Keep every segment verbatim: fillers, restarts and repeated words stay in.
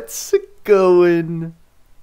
What's going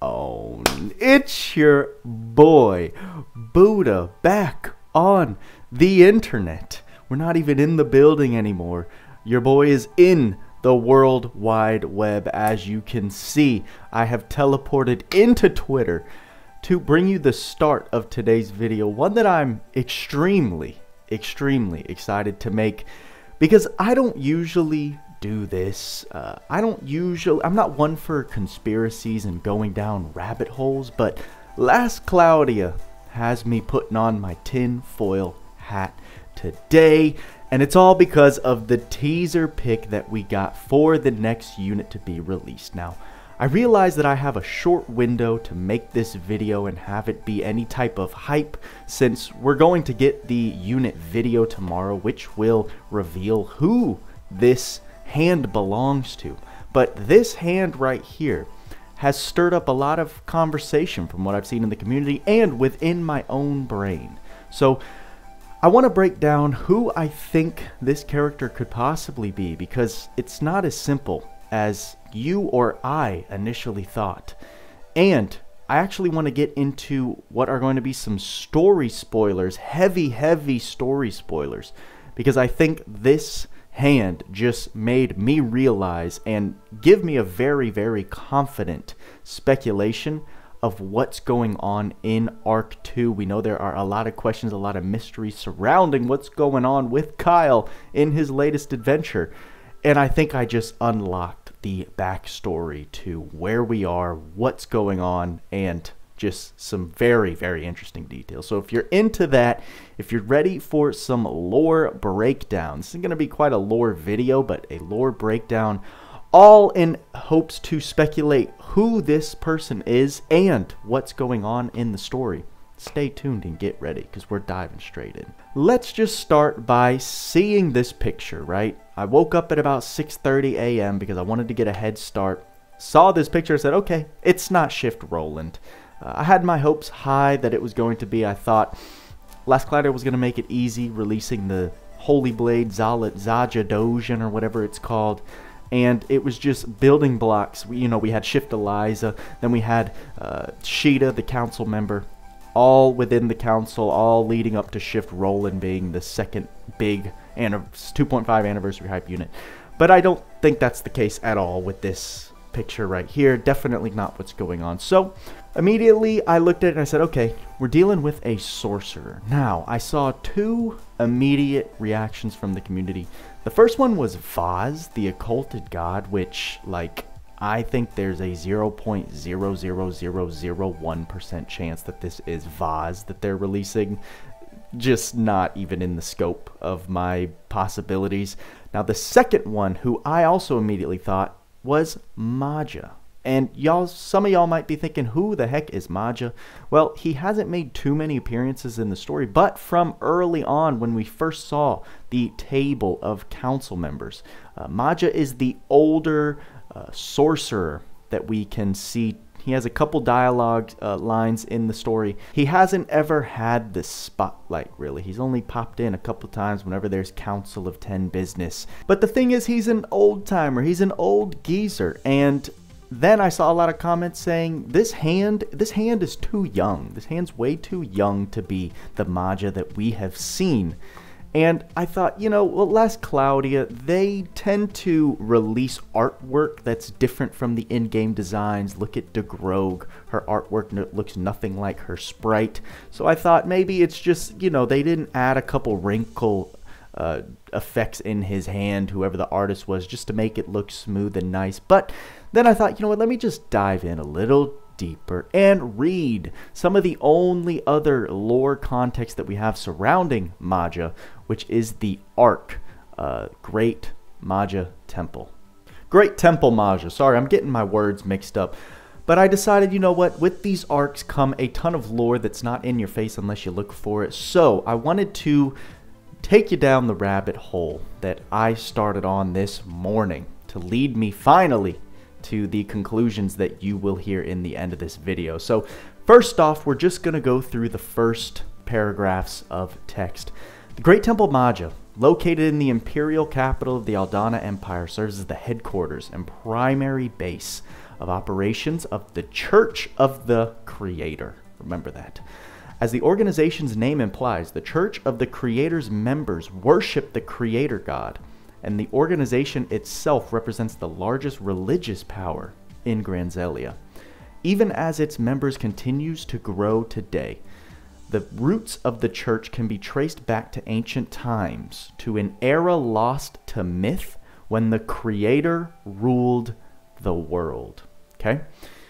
on? It's your boy Buddha back on the internet. We're not even in the building anymore. Your boy is in the World Wide Web. As you can see, I have teleported into Twitter to bring you the start of today's video, one that I'm extremely, extremely excited to make, because I don't usually do this. Uh, I don't usually, I'm not one for conspiracies and going down rabbit holes, but Last Claudia has me putting on my tin foil hat today, and it's all because of the teaser pic that we got for the next unit to be released. Now, I realize that I have a short window to make this video and have it be any type of hype, since we're going to get the unit video tomorrow, which will reveal who this hand belongs to. But this hand right here has stirred up a lot of conversation from what I've seen in the community and within my own brain. So I want to break down who I think this character could possibly be, because it's not as simple as you or I initially thought. And I actually want to get into what are going to be some story spoilers, heavy, heavy story spoilers, because I think this hand just made me realize and give me a very, very confident speculation of what's going on in Arc two. We know there are a lot of questions, a lot of mysteries surrounding what's going on with Kyle in his latest adventure. And I think I just unlocked the backstory to where we are, what's going on, and just some very, very interesting details. So if you're into that, if you're ready for some lore breakdown, this is going to be quite a lore video, but a lore breakdown, all in hopes to speculate who this person is and what's going on in the story. Stay tuned and get ready, because we're diving straight in. Let's just start by seeing this picture, right? I woke up at about six thirty a m because I wanted to get a head start. Saw this picture and said, okay, it's not Shift Roland. Uh, I had my hopes high that it was going to be. I thought Last Claudia was going to make it easy, releasing the Holy Blade Zalat Zaja Dojan or whatever it's called. And it was just building blocks. We, you know, we had Shift Eliza, then we had uh, Sheeta, the council member, all within the council, all leading up to Shift Roland being the second big two point five anniversary hype unit. But I don't think that's the case at all with this picture right here. Definitely not what's going on. So immediately I looked at it and I said, okay, we're dealing with a sorcerer. Now, I saw two immediate reactions from the community. The first one was Vaz, the occulted god, which, like, I think there's a zero point zero zero zero zero one percent chance that this is Vaz that they're releasing. Just not even in the scope of my possibilities. Now, the second one, who I also immediately thought, was Maja. And y'all, some of y'all might be thinking, who the heck is Maja? Well, he hasn't made too many appearances in the story, but from early on when we first saw the table of council members, uh, Maja is the older uh, sorcerer that we can see. He has a couple dialogue uh, lines in the story. He hasn't ever had the spotlight, really. He's only popped in a couple times whenever there's Council of Ten business. But the thing is, he's an old timer. He's an old geezer. And then I saw a lot of comments saying, this hand, this hand is too young. This hand's way too young to be the Maja that we have seen. And I thought, you know, well, Last Claudia, they tend to release artwork that's different from the in-game designs. Look at DeGrogue. Her artwork no looks nothing like her sprite. So I thought maybe it's just, you know, they didn't add a couple wrinkle uh, effects in his hand, whoever the artist was, just to make it look smooth and nice. But then I thought, you know what, let me just dive in a little deeper and read some of the only other lore context that we have surrounding Maja, which is the Arc, uh, Great Maja Temple. Great Temple Maja. Sorry, I'm getting my words mixed up. But I decided, you know what, with these arcs come a ton of lore that's not in your face unless you look for it. So I wanted to take you down the rabbit hole that I started on this morning to lead me finally to the conclusions that you will hear in the end of this video. So first off, we're just going to go through the first paragraphs of text. The Great Temple Maja, located in the imperial capital of the Aldana Empire, serves as the headquarters and primary base of operations of the Church of the Creator. Remember that. As the organization's name implies, the Church of the Creator's members worship the Creator God, and the organization itself represents the largest religious power in Granzelia. Even as its members continues to grow today, the roots of the church can be traced back to ancient times, to an era lost to myth when the Creator ruled the world. Okay?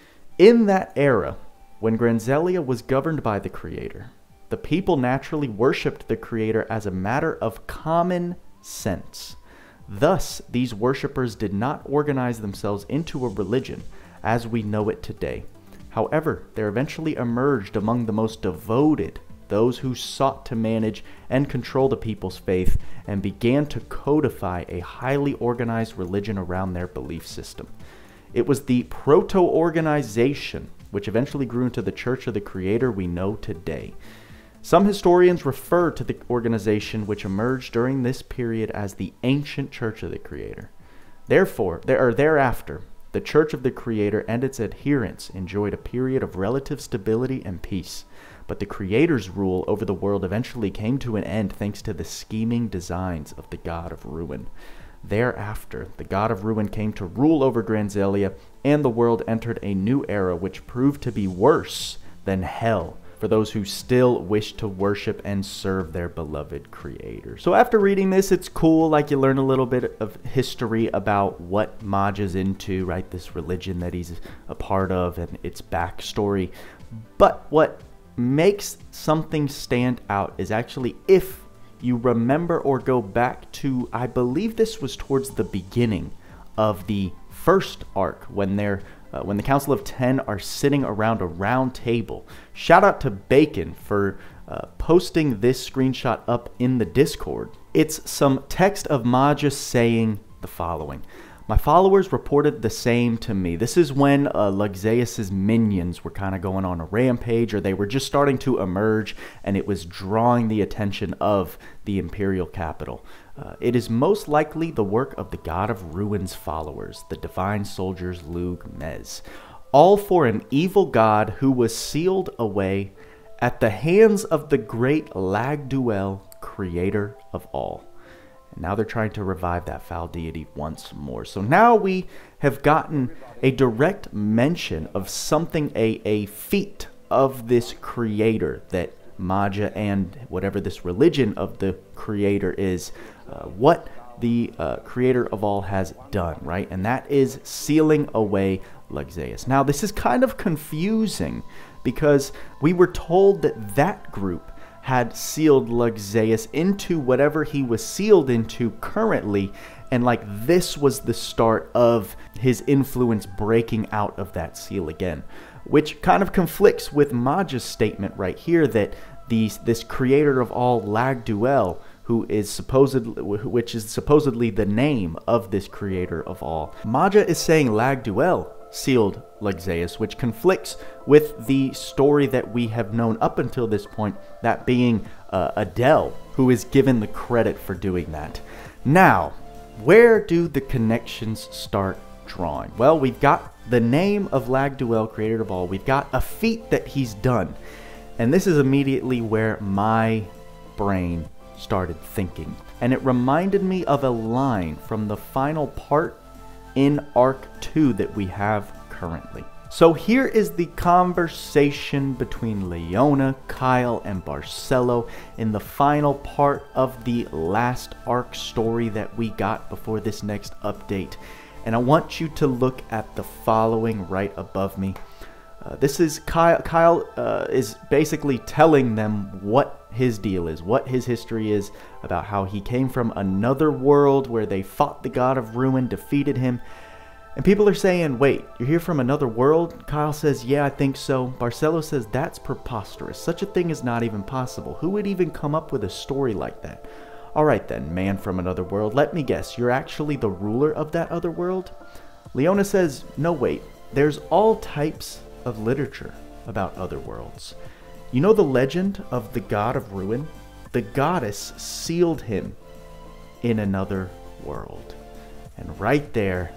In that era, when Granzelia was governed by the Creator, the people naturally worshipped the Creator as a matter of common sense. Thus, these worshippers did not organize themselves into a religion as we know it today. However, there eventually emerged among the most devoted those who sought to manage and control the people's faith and began to codify a highly organized religion around their belief system. It was the proto-organization which eventually grew into the Church of the Creator we know today. Some historians refer to the organization which emerged during this period as the Ancient Church of the Creator. Therefore, there, or thereafter, the Church of the Creator and its adherents enjoyed a period of relative stability and peace, but the Creator's rule over the world eventually came to an end thanks to the scheming designs of the God of Ruin. Thereafter, the God of Ruin came to rule over Granzelia, and the world entered a new era which proved to be worse than hell for those who still wish to worship and serve their beloved Creator. So after reading this, it's cool, like you learn a little bit of history about what Maja's into, right? This religion that he's a part of and its backstory. But what makes something stand out is actually if you remember or go back to, I believe this was towards the beginning of the first arc when they're Uh, when the Council of Ten are sitting around a round table. Shout out to Bacon for uh, posting this screenshot up in the Discord. It's some text of Maja saying the following. My followers reported the same to me. This is when uh, Luxeus's minions were kind of going on a rampage, or they were just starting to emerge, and it was drawing the attention of the Imperial capital. Uh, it is most likely the work of the God of Ruin's followers, the divine soldiers Lug Mez, all for an evil god who was sealed away at the hands of the great Lagduel, creator of all. And now they're trying to revive that foul deity once more. So now we have gotten a direct mention of something, a, a feat of this creator that Maja and whatever this religion of the creator is, uh, what the uh, creator of all has done, right? And that is sealing away Luxeus. Now, this is kind of confusing because we were told that that group had sealed Luxeus into whatever he was sealed into currently, and like this was the start of his influence breaking out of that seal again, which kind of conflicts with Maja's statement right here that these, this creator of all, Lagduel, who is supposedly, which is supposedly the name of this creator of all. Maja is saying Lagduel sealed Luxeus, which conflicts with the story that we have known up until this point, that being uh, Adele, who is given the credit for doing that. Now, where do the connections start drawing? Well, we've got the name of Lagduel, creator of all. We've got a feat that he's done. And this is immediately where my brain started thinking. And it reminded me of a line from the final part in Arc two that we have currently. So here is the conversation between Leona, Kyle, and Barcelo in the final part of the last arc story that we got before this next update. And I want you to look at the following right above me. Uh, this is Kyle. Kyle uh, is basically telling them what his deal is, what his history is, about how he came from another world where they fought the God of Ruin, defeated him. And people are saying, wait, you're here from another world? Kyle says, yeah, I think so. Barcelo says, that's preposterous. Such a thing is not even possible. Who would even come up with a story like that? All right then, man from another world, let me guess, you're actually the ruler of that other world? Leona says, no, wait, there's all types of literature about other worlds. You know the legend of the God of Ruin? The goddess sealed him in another world. And right there,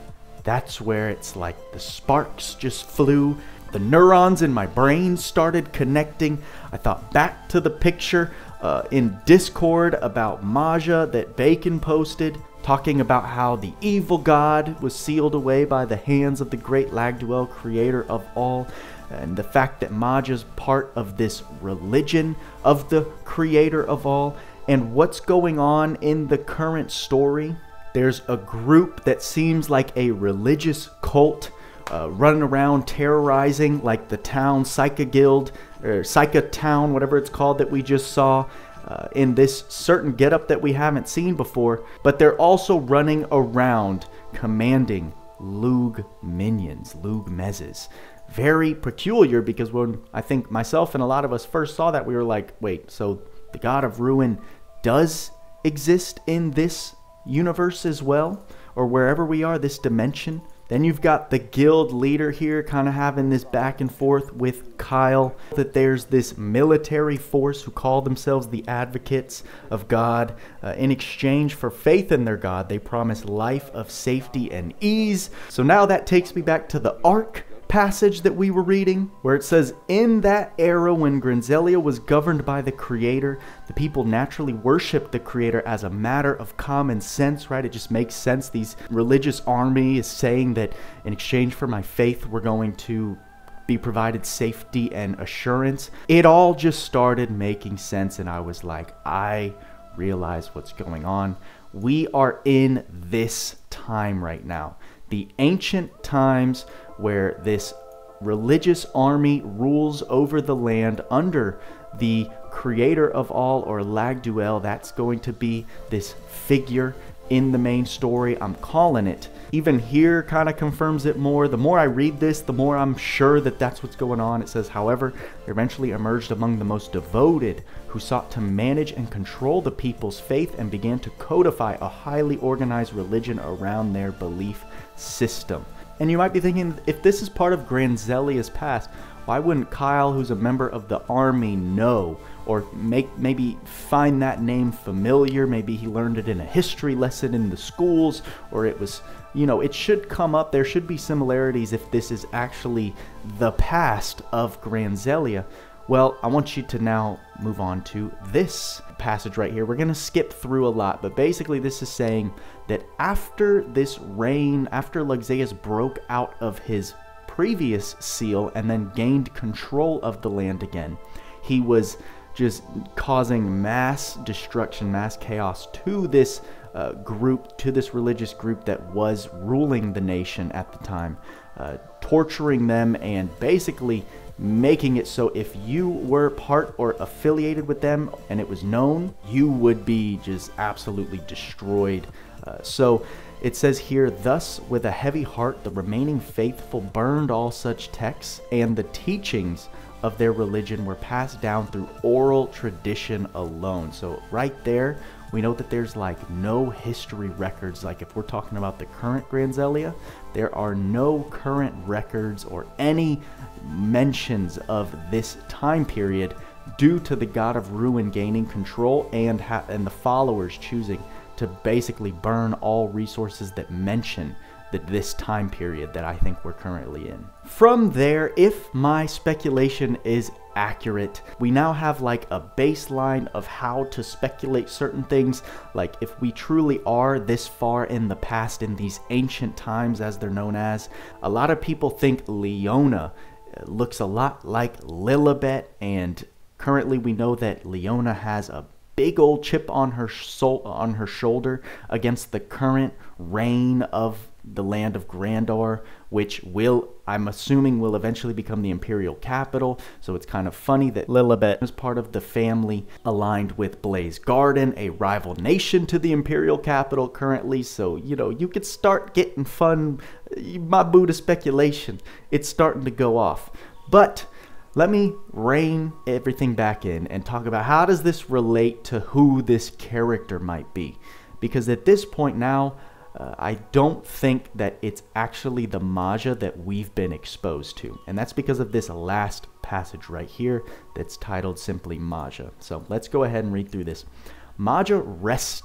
That's where it's like the sparks just flew. The neurons in my brain started connecting. I thought back to the picture uh, in Discord about Maja that Bacon posted, talking about how the evil god was sealed away by the hands of the great Lagduel, creator of all, and the fact that Maja's part of this religion of the creator of all. And what's going on in the current story? There's a group that seems like a religious cult uh, running around terrorizing like the town Psycha Guild, or Psycha Town, whatever it's called, that we just saw uh, in this certain getup that we haven't seen before. But they're also running around commanding Lug minions, Lug mezzes. Very peculiar, because when I think myself and a lot of us first saw that, we were like, wait, so the God of Ruin does exist in this universe as well, or wherever we are, this dimension? Then you've got the guild leader here kind of having this back and forth with Kyle, that there's this military force who call themselves the advocates of God. Uh, in exchange for faith in their God, they promise life of safety and ease. So now that takes me back to the Ark passage that we were reading, where it says, in that era when Granzelia was governed by the Creator, the people naturally worshipped the Creator as a matter of common sense, right? It just makes sense. These religious army is saying that in exchange for my faith, we're going to be provided safety and assurance. It all just started making sense, and I was like, I realize what's going on. We are in this time right now. The ancient times where this religious army rules over the land under the creator of all, or Lagduel. That's going to be this figure in the main story. I'm calling it. Even here kind of confirms it more. The more I read this, the more I'm sure that that's what's going on. It says, however, there eventually emerged among the most devoted who sought to manage and control the people's faith and began to codify a highly organized religion around their belief system. And you might be thinking, if this is part of Granzelia's past, why wouldn't Kyle, who's a member of the army, know? Or make maybe find that name familiar? Maybe he learned it in a history lesson in the schools, or it was, you know, it should come up. There should be similarities if this is actually the past of Granzelia. Well, I want you to now move on to this passage right here. We're going to skip through a lot, but basically this is saying that after this reign, after Luxeus broke out of his previous seal and then gained control of the land again, he was just causing mass destruction, mass chaos to this uh, group, to this religious group that was ruling the nation at the time, uh, torturing them and basically making it so if you were part or affiliated with them and it was known, you would be just absolutely destroyed. Uh, so it says here, thus with a heavy heart the remaining faithful burned all such texts, and the teachings of their religion were passed down through oral tradition alone. So right there, we know that there's like no history records. Like if we're talking about the current Granzelia, there are no current records or any mentions of this time period due to the God of Ruin gaining control and, ha and the followers choosing to basically burn all resources that mention that this time period that I think we're currently in. From there, if my speculation is accurate, we now have like a baseline of how to speculate certain things. Like if we truly are this far in the past, in these ancient times as they're known as, a lot of people think Leona looks a lot like Lilibet, and currently we know that Leona has a big old chip on her soul, on her shoulder against the current reign of the land of Grandor, which will, I'm assuming, will eventually become the imperial capital. So it's kind of funny that Lilibet is part of the family aligned with Blaze Garden, a rival nation to the imperial capital currently. So, you know, you could start getting fun, my Buddha speculation. It's starting to go off. But let me rein everything back in and talk about how does this relate to who this character might be. Because at this point now, Uh, I don't think that it's actually the Maja that we've been exposed to. And that's because of this last passage right here that's titled simply Maja. So let's go ahead and read through this. Maja Reston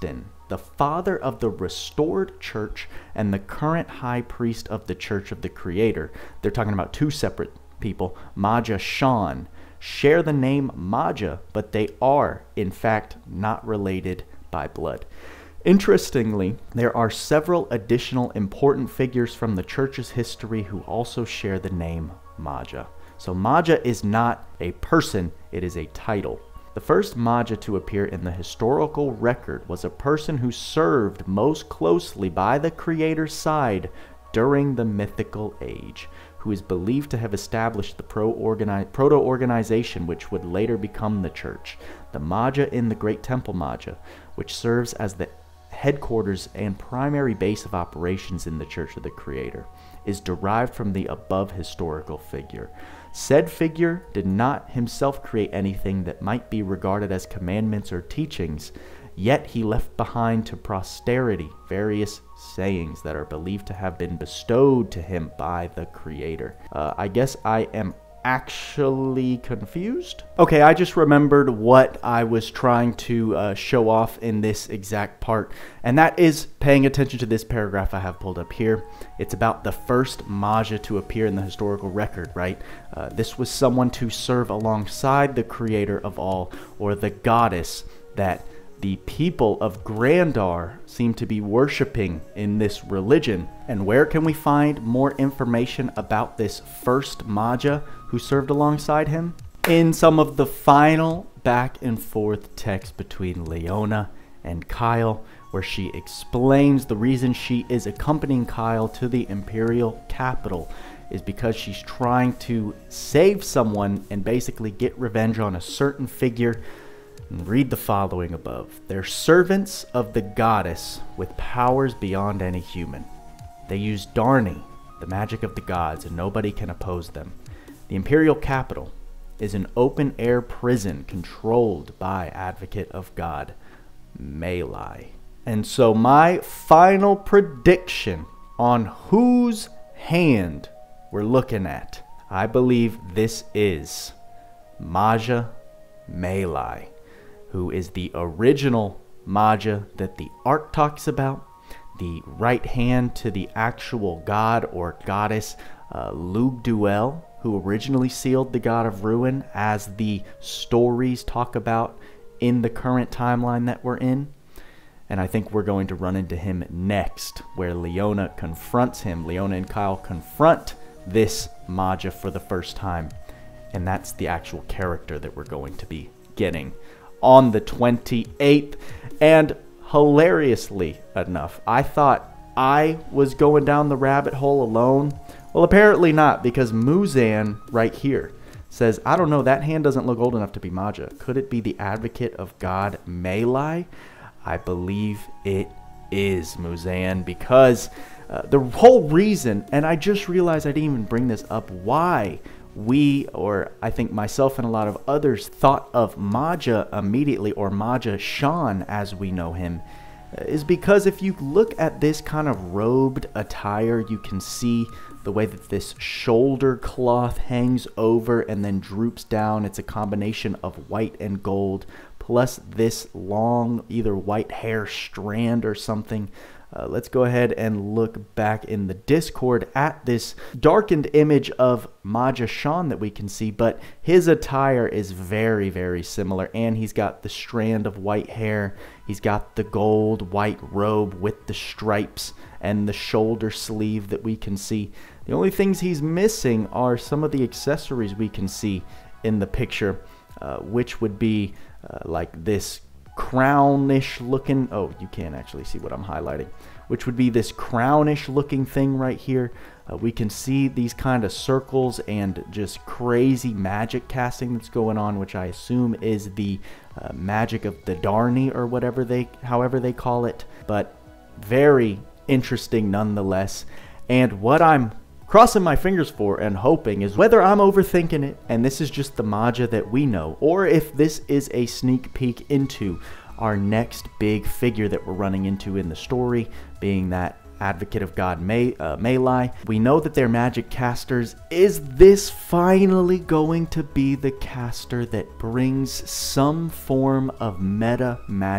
the father of the restored church and the current high priest of the Church of the Creator. They're talking about two separate people, Maja Shan, share the name Maja, but they are, in fact, not related by blood. Interestingly, there are several additional important figures from the church's history who also share the name Maja. So Maja is not a person, it is a title. The first Maja to appear in the historical record was a person who served most closely by the Creator's side during the mythical age, who is believed to have established the proto-organization which would later become the church. The Maja in the Great Temple Maja, which serves as the headquarters and primary base of operations in the Church of the Creator, is derived from the above historical figure. Said figure did not himself create anything that might be regarded as commandments or teachings, yet he left behind to posterity various sayings that are believed to have been bestowed to him by the Creator. Uh, I guess I am actually confused. Okay, I just remembered what I was trying to uh, show off in this exact part, and that is paying attention to this paragraph I have pulled up here. It's about the first Maja to appear in the historical record, right? Uh, this was someone to serve alongside the Creator of all, or the goddess that the people of Grandar seem to be worshiping in this religion. And where can we find more information about this first Maja who served alongside him? In some of the final back and forth text between Leona and Kyle, where she explains the reason she is accompanying Kyle to the Imperial capital is because she's trying to save someone and basically get revenge on a certain figure. Read the following above. They're servants of the goddess with powers beyond any human. They use Darni, the magic of the gods, and nobody can oppose them. The Imperial capital is an open-air prison controlled by Advocate of God, Malai. And so my final prediction on whose hand we're looking at, I believe this is Maja Malai, who is the original Maja that the Ark talks about, the right hand to the actual god or goddess uh, Lugduel, who originally sealed the God of Ruin, as the stories talk about in the current timeline that we're in. And I think we're going to run into him next, where Leona confronts him. Leona and Kyle confront this Maja for the first time. And that's the actual character that we're going to be getting on the twenty-eighth. And hilariously enough, I thought I was going down the rabbit hole alone. Well, apparently not, because Muzan right here says, I don't know, that hand doesn't look old enough to be Maja. Could it be the Advocate of God, Malai? I believe it is, Muzan, because uh, the whole reason, and I just realized I didn't even bring this up, why we, or I think myself and a lot of others, thought of Maja immediately, or Maja Shan as we know him, is because if you look at this kind of robed attire, you can see the way that this shoulder cloth hangs over and then droops down. It's a combination of white and gold, plus this long either white hair strand or something. Uh, let's go ahead and look back in the Discord at this darkened image of Maja Shan that we can see, but his attire is very, very similar, and he's got the strand of white hair, he's got the gold white robe with the stripes and the shoulder sleeve that we can see. The only things he's missing are some of the accessories we can see in the picture, uh, which would be uh, like this crownish looking, oh, you can't actually see what I'm highlighting, which would be this crownish looking thing right here. Uh, we can see these kind of circles and just crazy magic casting that's going on, which I assume is the uh, magic of the Darni, or whatever they, however they call it, but very interesting nonetheless. And what I'm crossing my fingers for and hoping is whether I'm overthinking it and this is just the Maja that we know, or if this is a sneak peek into our next big figure that we're running into in the story, being that Advocate of God, May, uh, Malai. We know that they're magic casters. Is this finally going to be the caster that brings some form of meta magic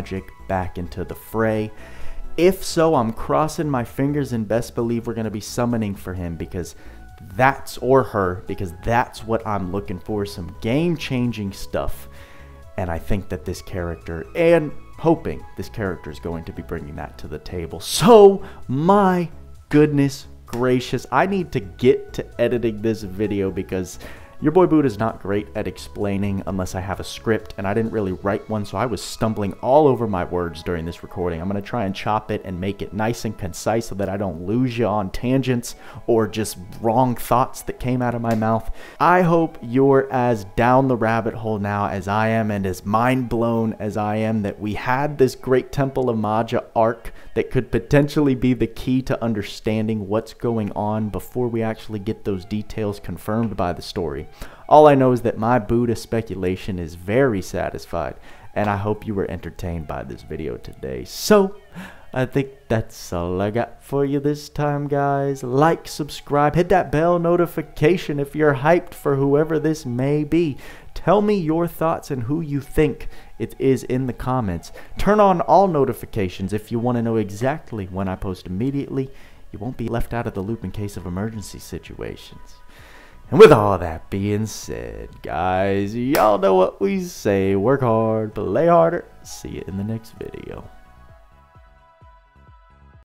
back into the fray. If so, I'm crossing my fingers and best believe we're going to be summoning for him, because that's, or her, because that's what I'm looking for, some game-changing stuff. And I think that this character, and hoping this character is going to be bringing that to the table. So, my goodness gracious, I need to get to editing this video because your boy Buddha is not great at explaining unless I have a script, and I didn't really write one, so I was stumbling all over my words during this recording. I'm going to try and chop it and make it nice and concise so that I don't lose you on tangents or just wrong thoughts that came out of my mouth. I hope you're as down the rabbit hole now as I am, and as mind blown as I am that we had this great Temple of Maja arc that could potentially be the key to understanding what's going on before we actually get those details confirmed by the story. All I know is that my Buddha speculation is very satisfied, and I hope you were entertained by this video today. So, I think that's all I got for you this time, guys. Like, subscribe, hit that bell notification if you're hyped for whoever this may be. Tell me your thoughts and who you think it is in the comments. Turn on all notifications if you want to know exactly when I post immediately. You won't be left out of the loop in case of emergency situations. And with all that being said, guys, y'all know what we say. Work hard, play harder. See you in the next video.